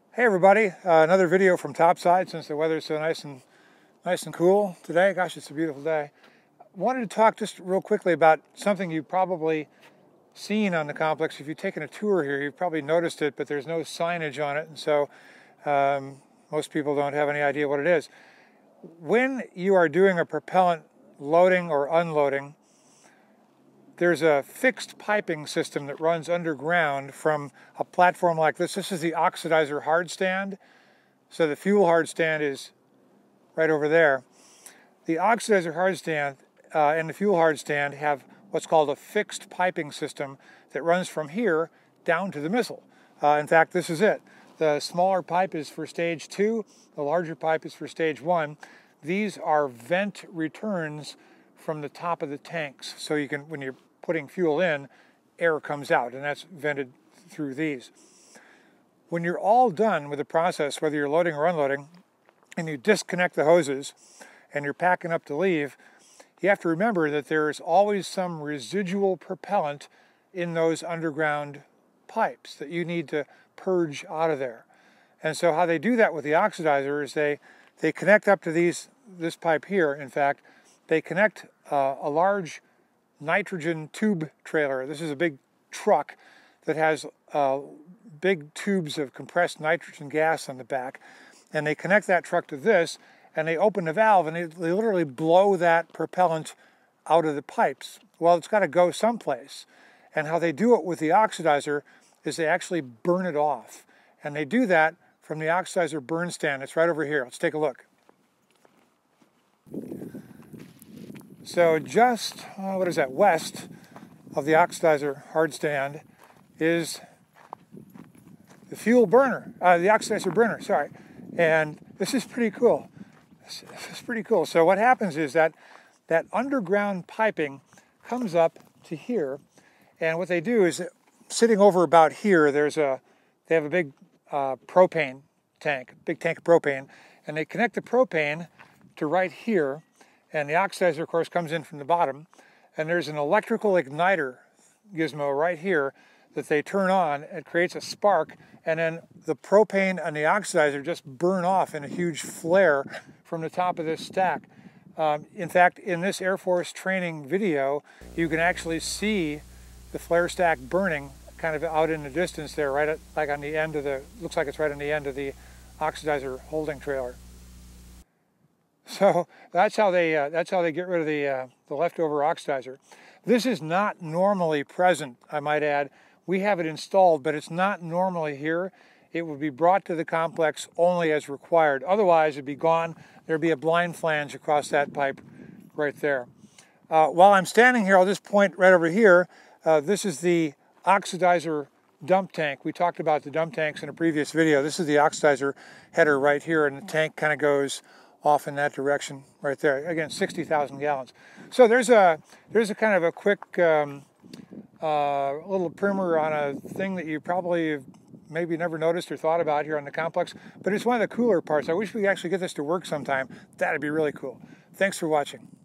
Hey everybody, another video from topside since the weather's so nice and cool today. Gosh, it's a beautiful day. Wanted to talk just real quickly about something you've probably seen on the complex. If you've taken a tour here, you've probably noticed it, but there's no signage on it, and so most people don't have any idea what it is. When you are doing a propellant loading or unloading, there's a fixed piping system that runs underground from a platform like this. This is the Oxidizer hardstand. So the fuel hardstand is right over there. The Oxidizer hardstand and the fuel hardstand have what's called a fixed piping system that runs from here down to the missile. In fact, this is it. The smaller pipe is for stage 2. The larger pipe is for stage 1. These are vent returns from the top of the tanks. So you can, when you're putting fuel in, air comes out, and that's vented through these. When you're all done with the process, whether you're loading or unloading, and you disconnect the hoses and you're packing up to leave, you have to remember that there is always some residual propellant in those underground pipes that you need to purge out of there. And so how they do that with the oxidizer is they connect up to this pipe here. In fact, they connect a large nitrogen tube trailer. This is a big truck that has big tubes of compressed nitrogen gas on the back, and they connect that truck to this, and they open the valve, and they literally blow that propellant out of the pipes. Well, it's got to go someplace, and how they do it with the oxidizer is they actually burn it off, and they do that from the oxidizer burn stand. It's right over here. Let's take a look. So just, what is that, west of the oxidizer hardstand is the fuel burner, the oxidizer burner, sorry. And this is pretty cool. This is pretty cool. So what happens is that underground piping comes up to here, and what they do is sitting over about here, they have a big propane tank, big tank of propane, and they connect the propane to right here. And the oxidizer, of course, comes in from the bottom. And there's an electrical igniter gizmo right here that they turn on. It creates a spark. And then the propane and the oxidizer just burn off in a huge flare from the top of this stack. In fact, in this Air Force training video, you can actually see the flare stack burning kind of out in the distance there, right at, like on the end of the, looks like it's right on the end of the oxidizer holding trailer. So that's how they get rid of the leftover oxidizer. This is not normally present, I might add. We have it installed, but it's not normally here. It would be brought to the complex only as required. Otherwise, it'd be gone. There'd be a blind flange across that pipe right there. While I'm standing here, I'll just point right over here. This is the oxidizer dump tank. We talked about the dump tanks in a previous video. This is the oxidizer header right here, and the tank kind of goes off in that direction right there. Again, 60,000 gallons. So there's a kind of a quick little primer on a thing that you probably maybe never noticed or thought about here on the complex, but it's one of the cooler parts. I wish we could actually get this to work sometime. That'd be really cool. Thanks for watching.